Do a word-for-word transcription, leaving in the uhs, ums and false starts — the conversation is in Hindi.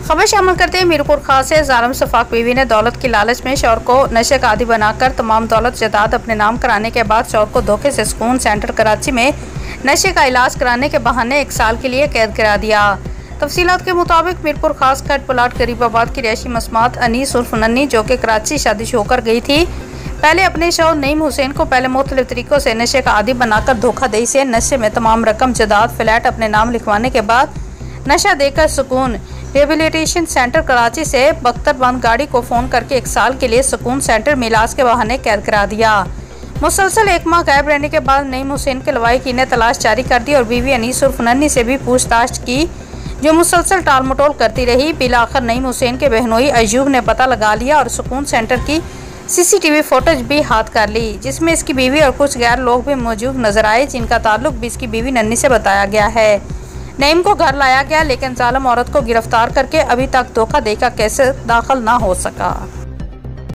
खबर शामिल करते हैं मीरपुर खास से जालिम सफाक बीवी ने दौलत की लालच में शौहर को नशे का आदी बनाकर तमाम दौलत जायदाद अपने नाम कराने के बाद शौहर को धोखे से सुकून सेंटर कराची में नशे का इलाज कराने के बहाने एक साल के लिए कैद करा दिया। तफसीलात के मुताबिक मीरपुर खास खट प्लाट गरीबाबाद की रिहायशी मसमात अनीस उर्फ नन्नी, जो कि कराची शादी होकर गई थी, पहले अपने शौहर नईम हुसैन को पहले मुख्तलिफ तरीकों से नशे का आदी बनाकर धोखाधड़ी से नशे में तमाम रकम जायदाद फ्लैट अपने नाम लिखवाने के बाद नशा देकर सुकून रिहेबिलिटेशन सेंटर कराची से बख्तरबंद गाड़ी को फोन करके एक साल के लिए सुकून सेंटर में इलाज के बहाने कैद करा दिया। मुसलसल एक माह गायब रहने के बाद नईम हुसैन के लवाहिकीन ने तलाश जारी कर दी और बीवी अनीस उर्फ नन्नी से भी पूछताछ की, जो मुसलसल टाल मटोल करती रही। बिलाखिर नईम हुसैन के बहनोई अयूब ने पता लगा लिया और सुकून सेंटर की सीसीटीवी फुटेज भी हाथ कर ली, जिसमें इसकी बीवी और कुछ गैर लोग भी मौजूद नजर आए, जिनका ताल्लुक भी इसकी बीवी नन्नी से बताया गया है। नईम को घर लाया गया, लेकिन जालिम औरत को गिरफ्तार करके अभी तक धोखा देकर कैसे दाखिल न हो सका।